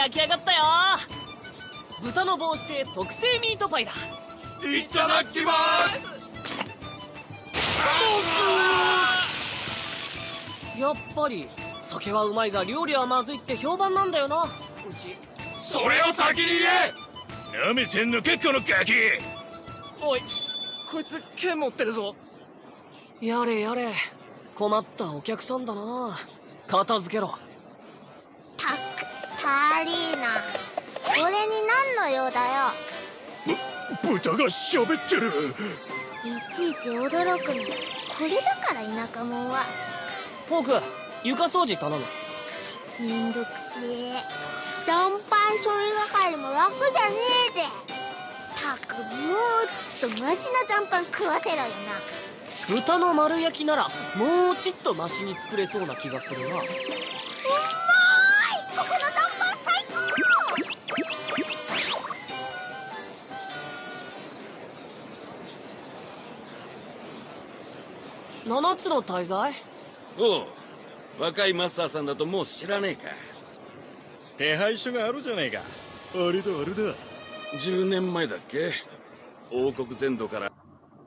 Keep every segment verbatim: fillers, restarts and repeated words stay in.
焼き上がったよ。豚の帽子で特製ミートパイだ。 いただきます。 やっぱり酒はうまいが料理はまずいって評判なんだよな、うち。 それを先に言え。なめてんのかこのガキ。 おい、こいつ剣持ってるぞ。 やれやれ、困ったお客さんだな。片付けろ。 たくタリーナ、俺に何の用だよ。 ぶ豚が喋ってる。 いちいち驚くの、これだから田舎者は。 ホーク、床掃除頼む。 ち、めんどくせえ。残飯処理係も楽じゃねえぜ。たく、もうちょっとマシな残飯食わせろよな。 豚の丸焼きならもうちっとマシに作れそうな気がするな。うまーい、 ここの残飯最高。七つの大罪？ おう、若いマスターさんだともう知らねえか。 手配書があるじゃねえか。あれだあれだ。 じゅうねんまえだっけ、王国全土から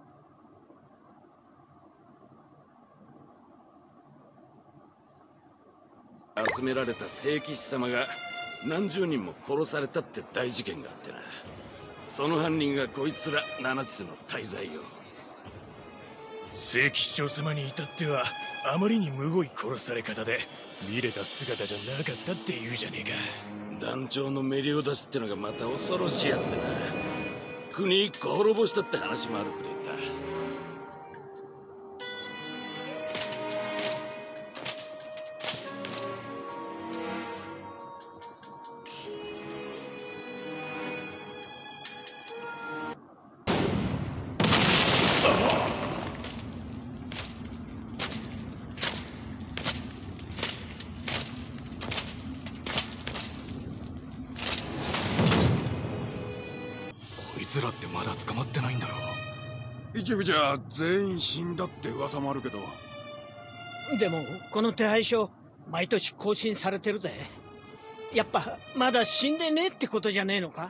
集められた聖騎士様が何十人も殺されたって大事件があってな。その犯人がこいつら七つの大罪よ。 聖騎士長様に至ってはあまりにむごい殺され方で見れた姿じゃなかったって言うじゃねえか。 団長のメリオダスってのがまた恐ろしいやつでな。国一個滅ぼしたって話もあるくれた。 こいつらってまだ捕まってないんだろ。 一部じゃ全員死んだって噂もあるけど。 でもこの手配書毎年更新されてるぜ。やっぱまだ死んでねえってことじゃねえのか。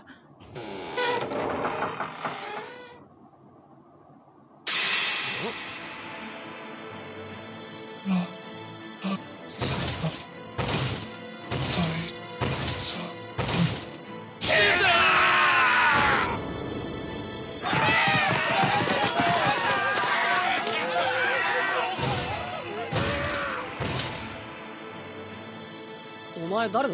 お前誰だ？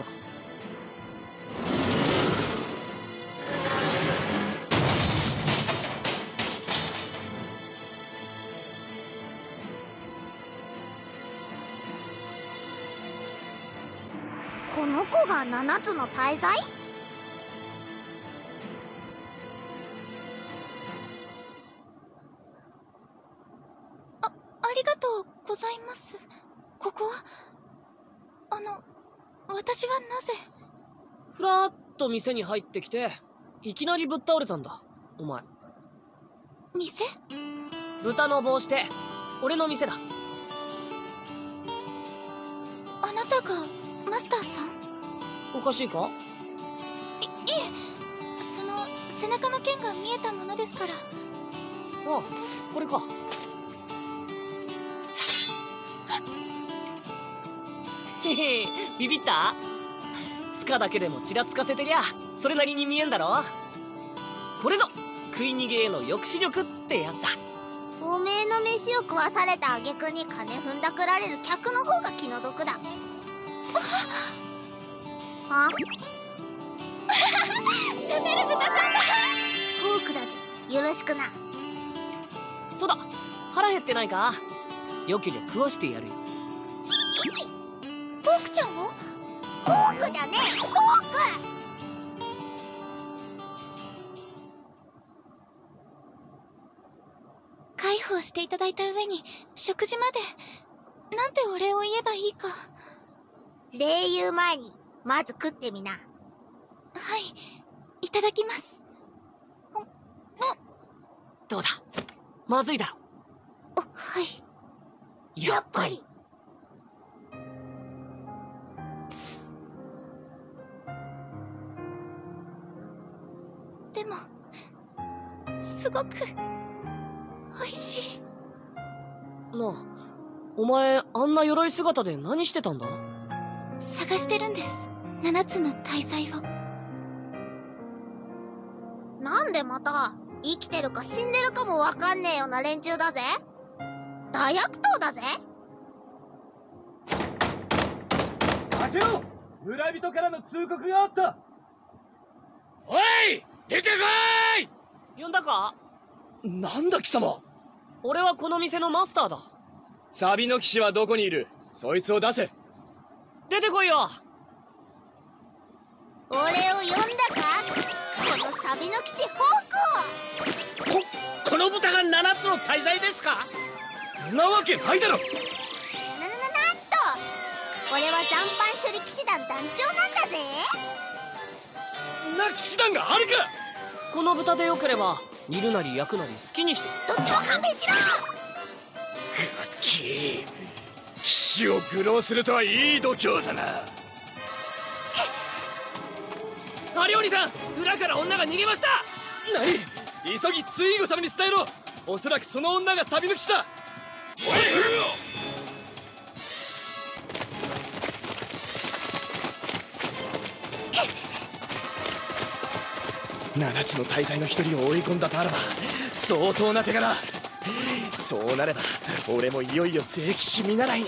この子が七つの大罪？あ、ありがとうございます。ここはあの、私はなぜ？ ふらっと店に入ってきていきなりぶっ倒れたんだお前。 店？ 豚の帽子で俺の店だ。 あなたがマスターさん？ おかしいか？ い、いえ、その背中の剣が見えたものですから。 ああ、これか。へへ、ビビった？塚だけでもちらつかせてりゃそれなりに見えんだろ。これぞ食い逃げへの抑止力ってやつだ。 おめえの飯を食わされた挙句に金踏んだくられる客の方が気の毒だ。あシャベル豚さんだ。フォークだぜ、よろしくな。 そうだ、腹減ってないか？よけりゃ食わしてやるよ。 フォークちゃんを？フォークじゃねえ、フォーク！介抱していただいた上に食事まで、なんてお礼を言えばいいか。礼言う前にまず食ってみな。はい、いただきます。 どうだ、まずいだろ。 はい、 やっぱり。 すごく美味しい。 なあ、お前あんな鎧姿で何してたんだ？ 探してるんです、七つの大罪を。なんでまた生きてるか死んでるかもわかんねえような連中だぜ。大悪党だぜ。 開けろ！村人からの通告があった。 おい、出てこい！ 呼んだか？ なんだ貴様。 俺はこの店のマスターだ。 サビの騎士はどこにいる？そいつを出せ。 出てこいよ。 俺を呼んだか？このサビの騎士ホークを。 ここの豚が七つの大罪ですか？ んなわけないだろ。 な、な、な、なんと俺は残飯処理騎士団団長なんだぜ。 んな騎士団があるか。 この豚でよければ煮るなり焼くなり好きにして。 どっちも勘弁しろ。 ガッキー、騎士を愚弄するとはいい度胸だな。アリオニさん、裏から女が逃げました。何？急ぎツイーゴ様に伝えろ。おそらくその女がサビの騎士だ。おい！七つの大罪の一人を追い込んだとあらば相当な手柄。そうなれば俺もいよいよ聖騎士見習いに。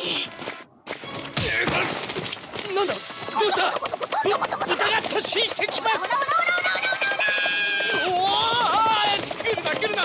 なんだ？どうした？ 豚が突進してきます。 おお！来るな来るな来るな！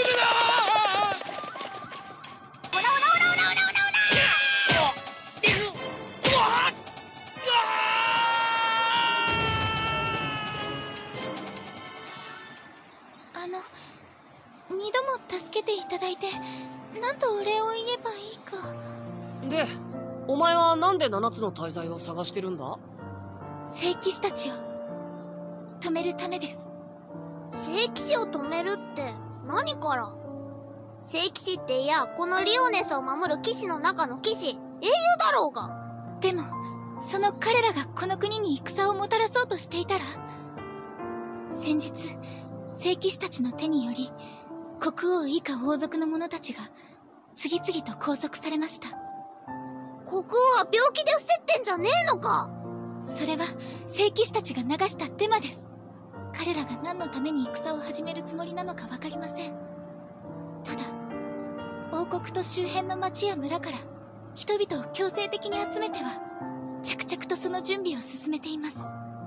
あの、二度も助けていただいてなんとお礼を言えばいいか。 で、お前はなんで七つの大罪を探してるんだ？ 聖騎士たちを止めるためです。聖騎士を止めるって何から？聖騎士っていや、このリオネスを守る騎士の中の騎士、英雄だろうが。でもその彼らがこの国に戦をもたらそうとしていたら、先日聖騎士たちの手により国王以下王族の者たちが次々と拘束されました。国王は病気で伏せってんじゃねえのか？それは聖騎士たちが流したデマです。彼らが何のために戦を始めるつもりなのか分かりません。ただ王国と周辺の町や村から人々を強制的に集めては着々とその準備を進めています。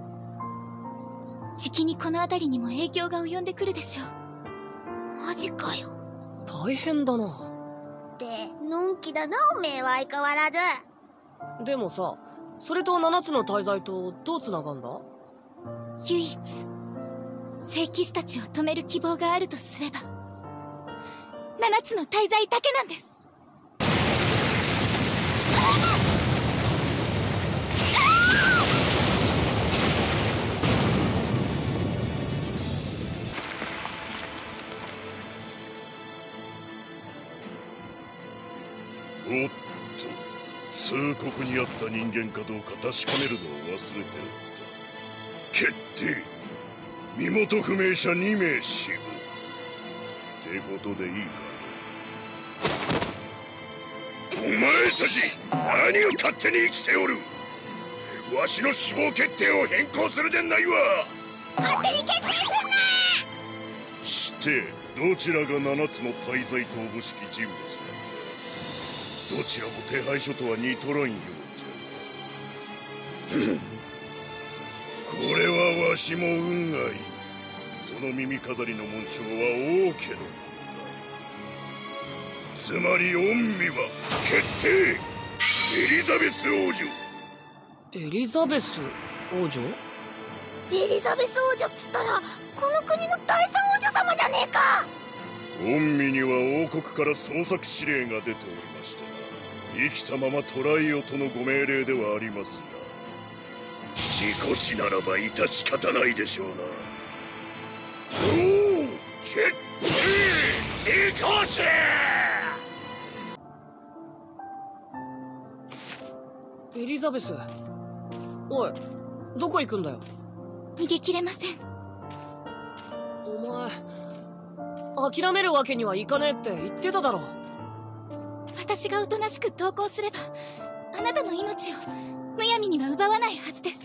じきにこの辺りにも影響が及んでくるでしょう。マジかよ。 大変だな。 ってのんきだなおめえは相変わらず。 でもさ、それと七つの大罪とどうつながんだ？ 唯一聖騎士たちを止める希望があるとすれば七つの大罪だけなんです。 おっと、通告にあった人間かどうか確かめるのを忘れておった。決定、身元不明者にめい死亡ってことでいいか。お前たち何を勝手に生きておる。わしの死亡決定を変更するでないわ。 勝手に決定すんな。 してどちらが七つの大罪とおぼしき人物だ。どちらも手配書とは似とらんようじゃ。これはわしも運がいい。その耳飾りの紋章は王家のものだ。つまり御身は決定、エリザベス王女。 エリザベス王女？ エリザベス王女っつったらこの国の第三王女様じゃねえか。 御身には王国から捜索指令が出ておりました。生きたまま捕らえよとのご命令ではありますが、事故死ならば致し方ないでしょうな。おお、決定、事故死。 エリザベス、おい、どこ行くんだよ。 逃げ切れません。 お前、 諦めるわけにはいかねえって言ってただろ。 私がおとなしく投降すればあなたの命をむやみには奪わないはずです。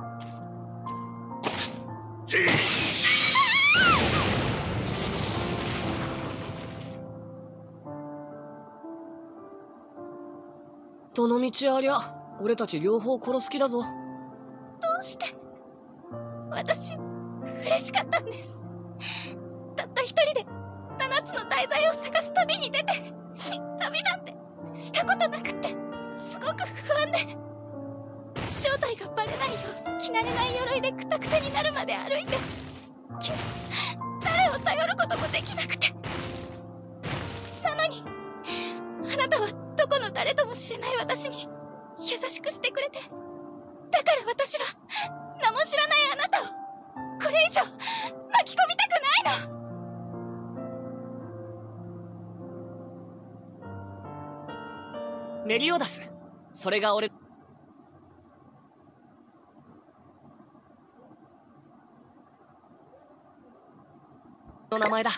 どの道ありゃ俺たち両方殺す気だぞ。 どうして私嬉しかったんです。たった一人で七つの大罪を探す旅に出て、旅なんてしたことなくてすごく不安で、正体がバレないよう着慣れない鎧でクタクタになるまで歩いて、けど誰を頼ることもできなくて。なのにあなたはどこの誰とも知れない私に優しくしてくれて、だから私は名も知らないあなたをこれ以上巻き込みたくないの。 メリオダス、それが俺の名前だ。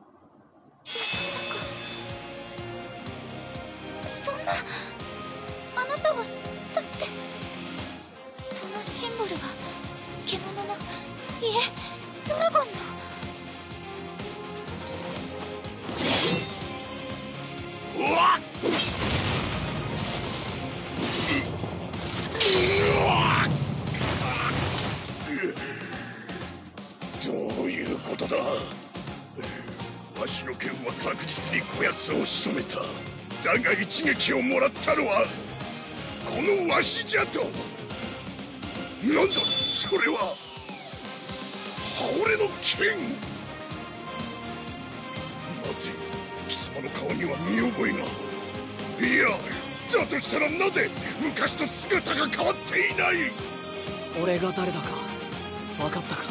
そんな、あなたはだってそのシンボルが獣の、いえドラゴンの。 うわっどういうことだ。わしの剣は確実にこやつを仕留めた。だが一撃をもらったのはこのわしじゃと。なんだそれは。俺の剣。待て、貴様の顔には見覚えが。いや、だとしたらなぜ昔と姿が変わっていない。 俺が誰だか分かったか。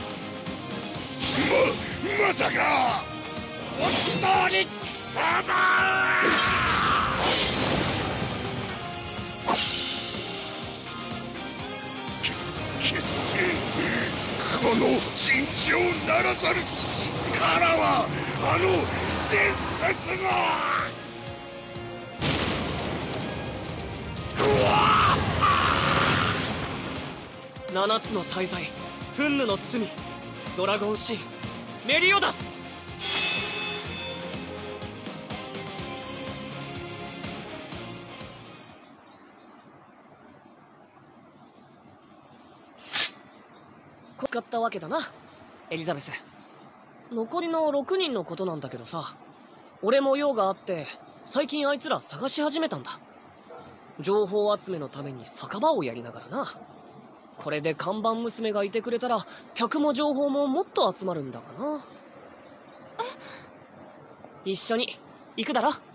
ま、まさか本当に貴様。け、決定この尋常ならざる力はあの伝説の七つの大罪、憤怒の罪、ドラゴンシン、メリオダス。使ったわけだな、エリザベス。残りのろくにんのことなんだけどさ、俺も用があって最近あいつら探し始めたんだ。情報集めのために酒場をやりながらな。これで看板娘がいてくれたら客も情報ももっと集まるんだがな。え、一緒に行くだろ。はい。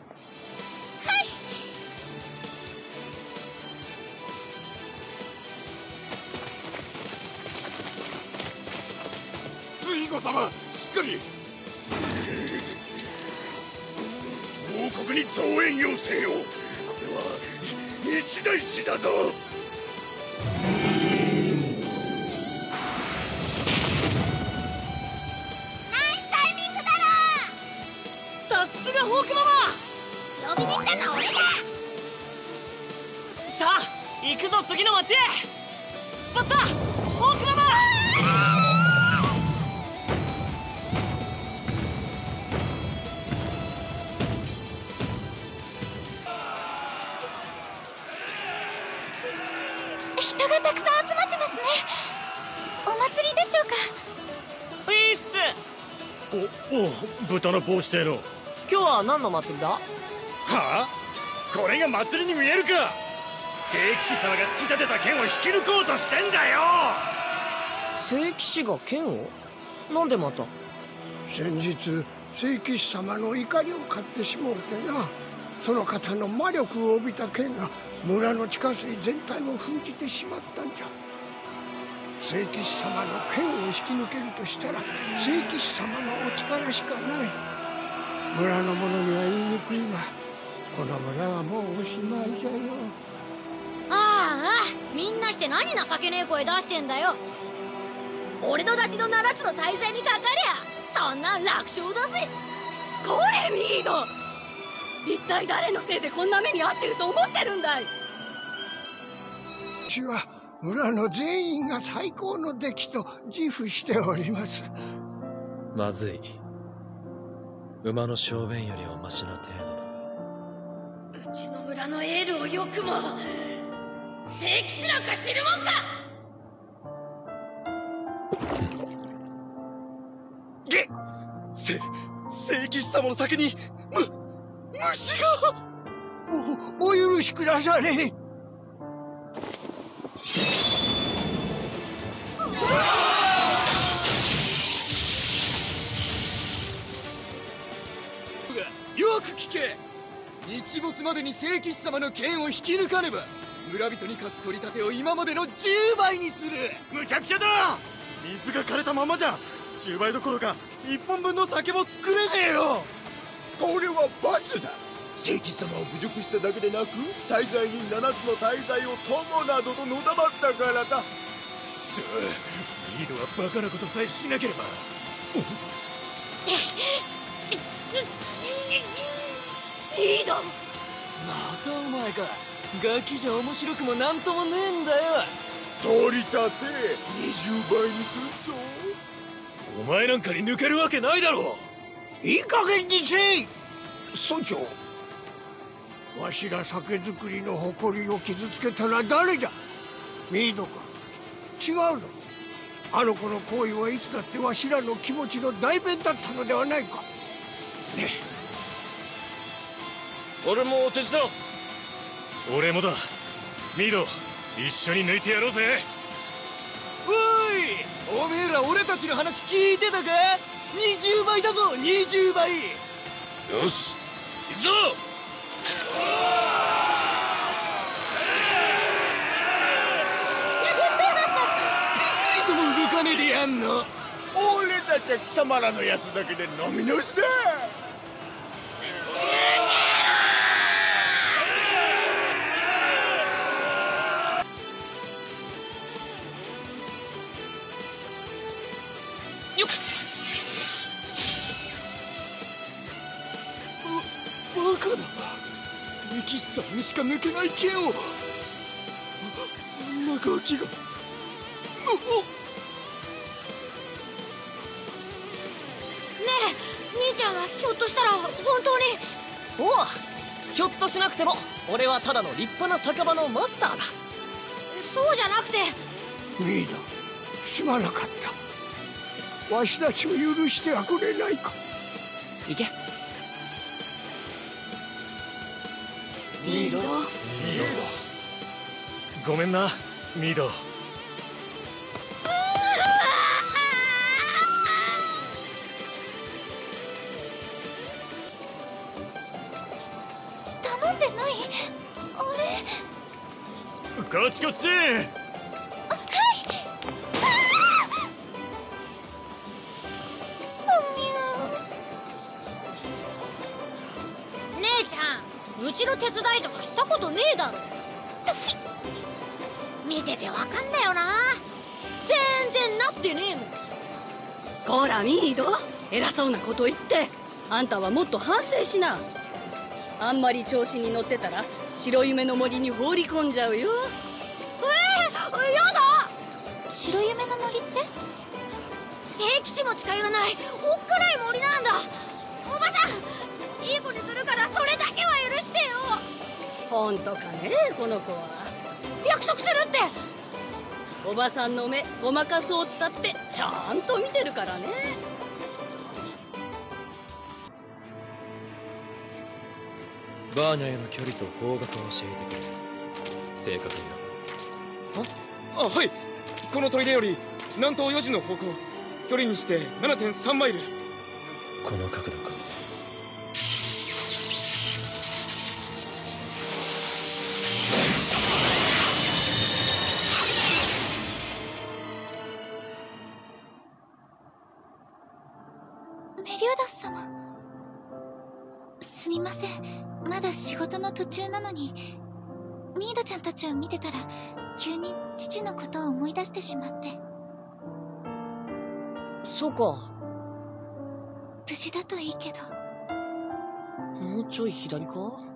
ツイゴ様、しっかり。 王国に増援要請を。これは一大事だぞ。 ホークママ、 呼びに来たのは俺だ。 さあ行くぞ次の町へ。出発だホークママ。 人がたくさん集まってますね。お祭りでしょうか。 いいっす。 おお、豚の帽子でろ。 今日は何の祭りだ。はあ、これが祭りに見えるか。聖騎士様が突き立てた剣を引き抜こうとしてんだよ。 聖騎士が剣を？なんでまた。 先日聖騎士様の怒りを買ってしもうてな。その方の魔力を帯びた剣が村の地下水全体を封じてしまったんじゃ。聖騎士様の剣を引き抜けるとしたら聖騎士様のお力しかない。村の者には言いにくいが、この村はもうおしまいじゃよ。 ああ、みんなして何情けねえ声出してんだよ。俺のダチの七つの大罪にかかりゃそんなん楽勝だぜ。これミード、一体誰のせいでこんな目に遭ってると思ってるんだい。 私は村の全員が最高の出来と自負しております。 まずい。馬の小便よりはマシな程度だ。 うちの村のエールをよくも聖騎士なんか知るもんか。 げせ聖騎士様の先にむ虫が。 おお許しくだされ。 よく聞け。日没までに聖騎士様の剣を引き抜かねば村人に課す取り立てを今までのじゅうばいにする。 むちゃくちゃだ。水が枯れたままじゃじゅうばいどころかいっぽんぶんの酒も作れねえよ。 これは罰だ。聖騎士様を侮辱しただけでなく大罪人ななつの大罪を友などとのだまったからだ。くそ、リードはバカなことさえしなければ。 リード、 またお前か。ガキじゃ面白くもなんともねえんだよ。 取り立てにじゅうばいにするぞ。 お前なんかに抜けるわけないだろう。 いい加減にせい。村長、わしら酒造りの誇りを傷つけたのは誰だ。ミードか。違うぞ。あの子の行為はいつだってわしらの気持ちの代弁だったのではないか。ねえ、 俺も手伝おう。俺もだ。ミード、一緒に抜いてやろうぜ。 おい、おめえら俺たちの話聞いてたか。にじゅうばいだぞ、にじゅうばい。 よし、行くぞ。 ピクリとも動かねえでやんの。 俺たちは貴様らの安酒で飲み直しだ。 よっ、ババカだ。聖騎士様にしか抜けない剣をあんなガキが。おお、 ねえ、兄ちゃんはひょっとしたら本当に。 おう、ひょっとしなくても俺はただの立派な酒場のマスターだ。 そうじゃなくて。 ミード、すまなかった。わしたちを許してはくれないか。 行け。 ミード、 ミード、ごめんなミード。 頼んでない？あれ？ こっちこっち。 うちの手伝いとかしたことねえだろ。見ててわかんないよな。全然なってねえもん。 こらミード、偉そうなこと言って。あんたはもっと反省しな。あんまり調子に乗ってたら白夢の森に放り込んじゃうよ。 えー、やだ。白夢の森って？聖騎士も近寄らないおっかない森なんだ。おばさん、いい子にするからそれだけは許してよ。 本当かね、この子は。 約束するって。 おばさんの目ごまかそうったってちゃんと見てるからね。 バーニャへの距離と方角を教えてくれ。正確にああ、はい。この砦より南東よじの方向、距離にして ななてんさんマイル。 この角度か。 メリオダス様、すみません。まだ仕事の途中なのに。ミードちゃんたちを見てたら急に父のことを思い出してしまって。 そうか。 無事だといいけど。 もうちょい左か？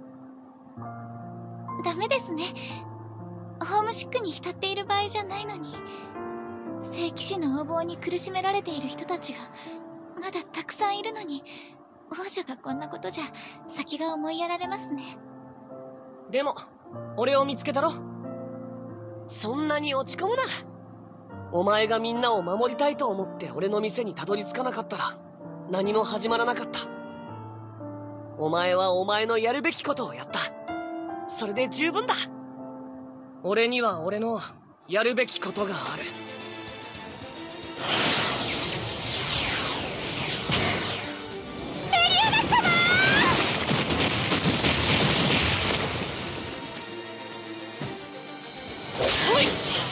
ダメですね。ホームシックに浸っている場合じゃないのに。聖騎士の横暴に苦しめられている人たちがまだたくさんいるのに、王女がこんなことじゃ先が思いやられますね。 でも俺を見つけたろ。そんなに落ち込むな。お前がみんなを守りたいと思って俺の店にたどり着かなかったら何も始まらなかった。お前はお前のやるべきことをやった。それで十分だ。俺には俺のやるべきことがある。 メリオダス様！ おい！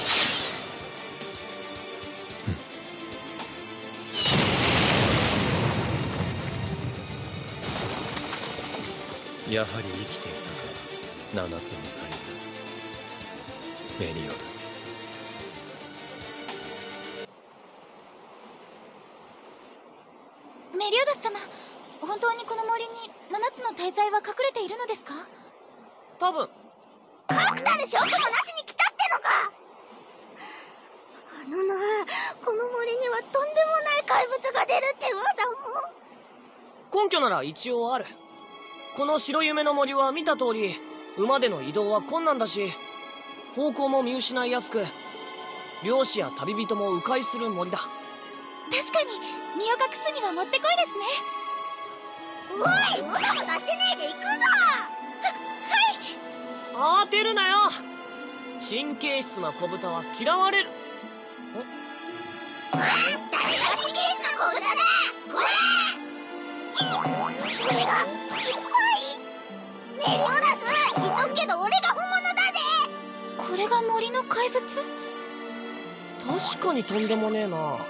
やはり生きていたか、七つの大罪メリオダス。 メリオダス様、本当にこの森に七つの大罪は隠れているのですか？ 多分。 確たる証拠もなしに来たってのか。あのな、この森にはとんでもない怪物が出るって噂も。 根拠なら一応ある。この白夢の森は見た通り馬での移動は困難だし、方向も見失いやすく、漁師や旅人も迂回する森だ。 確かに身を隠すにはもってこいですね。おい、もたもたしてねえで行くぞ。は、はい。 慌てるなよ。神経質な小豚は嫌われる。 誰が神経質な小豚だ。これこれがいっぱい。メリオダス、言っとくけど俺が本物だぜ。これが森の怪物？ 確かにとんでもねえな。 よ、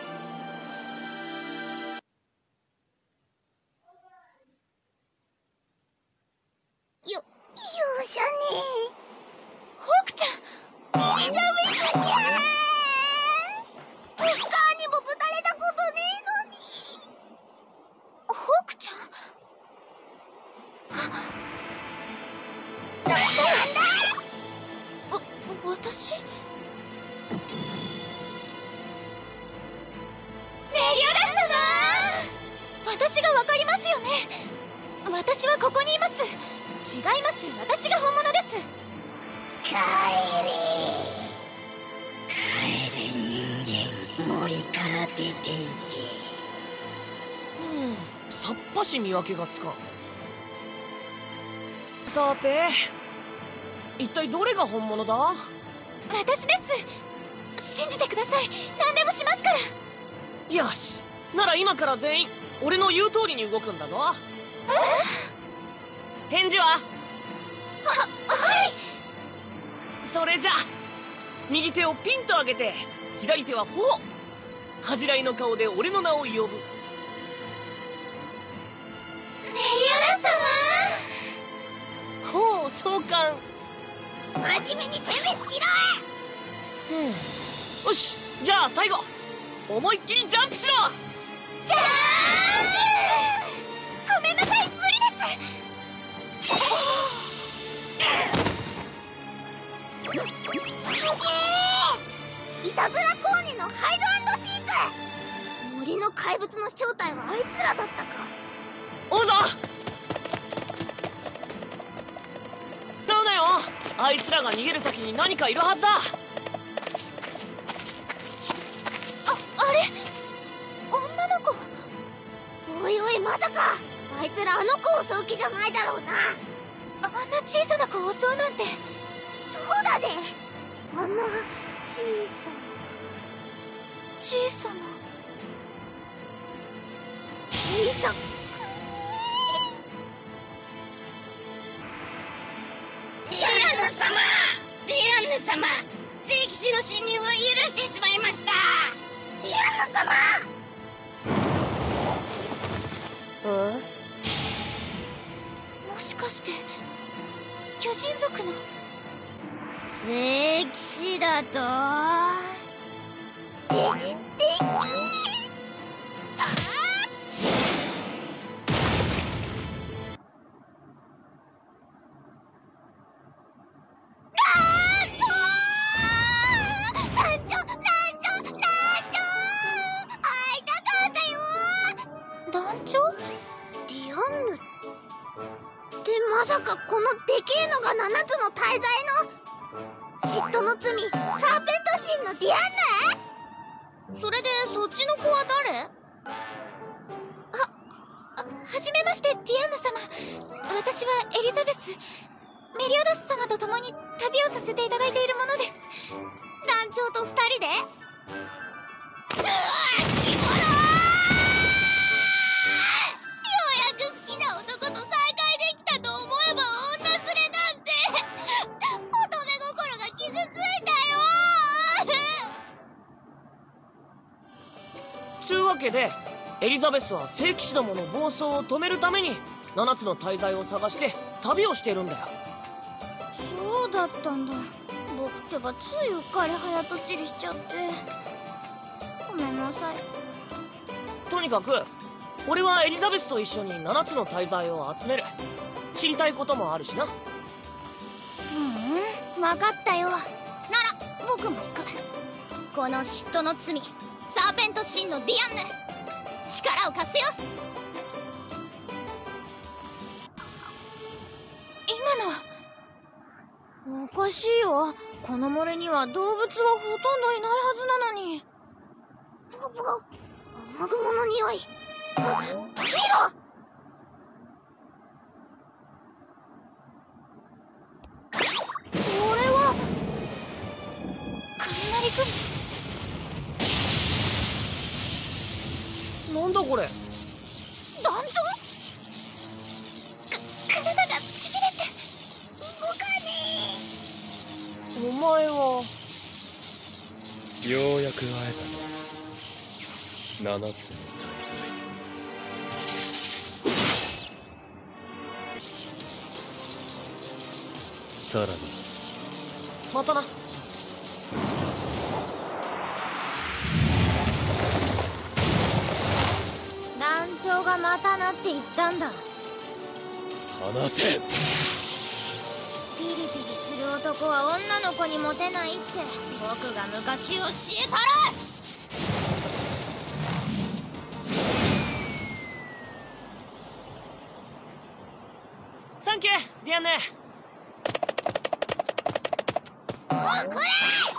容赦ねえ。ホークちゃん、エリザベスちゃん。おっかーにもぶたれたことねえのに。ホークちゃん、なんだなんだ。わ、私？メリオダス様！私がわかりますよね。私はここにいます。違います、私が本物です。帰れ帰れ人間、森から出ていけ。 うん、さっぱし見分けがつかん。さて、一体どれが本物だ？ 私です。信じてください。何でもしますから。 よし、なら今から全員俺の言う通りに動くんだぞ。 え？ 返事は？は、はい。それじゃ、右手をピンと上げて左手は頬。恥じらいの顔で俺の名を呼ぶ。メリオダス様。ほう、総監。 真面目に殲滅しろ。 うん。よし、じゃあ最後思いっきりジャンプしろ。 ジャンプ！ごめんなさい、無理です。す、すげえ！いたずらコーニのハイド&シーク！森の怪物の正体はあいつらだったか。 おうぞ！ダメだよ！あいつらが逃げる先に何かいるはずだ。あ、 あれ？女の子。おいおい、まさかあいつらあの子を襲う気じゃないだろうな。あんな小さな子を襲うなんて。そうだぜ、あんな小さな小さな小さくね。 ディアンヌ様、ディアンヌ様、聖騎士の侵入を許してしまいました。 ディアンヌ様。 うん？ もしかして巨人族の聖騎士だと？ で、できー。 まさかこのでけえのがななつの大罪の嫉妬の罪サーペント神のディアンヌ？それでそっちの子は誰？あ、あ、はじめましてディアンヌ様。私はエリザベス、メリオダス様と共に旅をさせていただいているものです。団長と二人で？うわー、キモロー！ でエリザベスは聖騎士どもの暴走を止めるためにななつの大罪を探して旅をしているんだよ。 そうだったんだ。僕ってばついうっかり早とちりしちゃってごめんなさい。 とにかく俺はエリザベスと一緒にななつの大罪を集める。知りたいこともあるしな。 ううん、分かったよ。なら僕も行く。この嫉妬の罪サーペント神のディアンヌ、力を貸すよ。今のはおかしいよ。この森には動物はほとんどいないはずなのに。ポコポコ、雨雲の匂い。あ、見ろ！これは雷雲。 なんだこれ。 団長？か体がしびれて動かねえ。お前はようやく会えたな。ななつのさらばまたな。 団長がまたなって言ったんだ。 話せ。 ピリピリする男は女の子にモテないって僕が昔教えたら。 サンキューディアンヌ。 おこら！さっきはよくも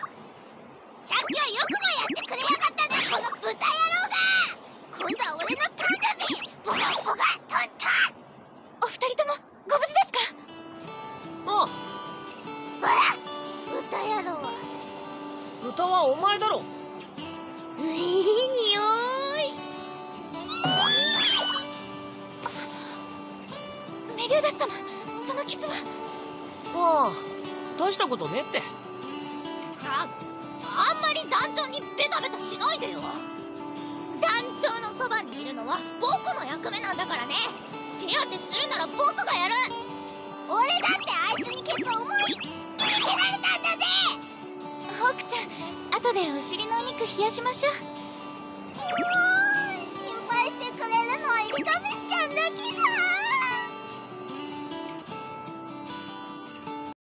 やってくれやがったね、この豚野郎が。今度は俺のターンだぜ。ボカボカトントン。お二人ともご無事ですか？ ああ。 ほら豚野郎。 豚はお前だろ。 ういい匂い。メリオダス様、その傷は？ ああ、大したことねって。 あ、あんまり団長にベタベタしないでよ。団長のそばにいるのは僕の役目なんだからね。手当てするなら僕がやる。俺だってあいつにケツ重いって見せられたんだぜ。ホークちゃん、後でお尻のお肉冷やしましょう。もう心配してくれるのはエリザベスちゃんだけだ。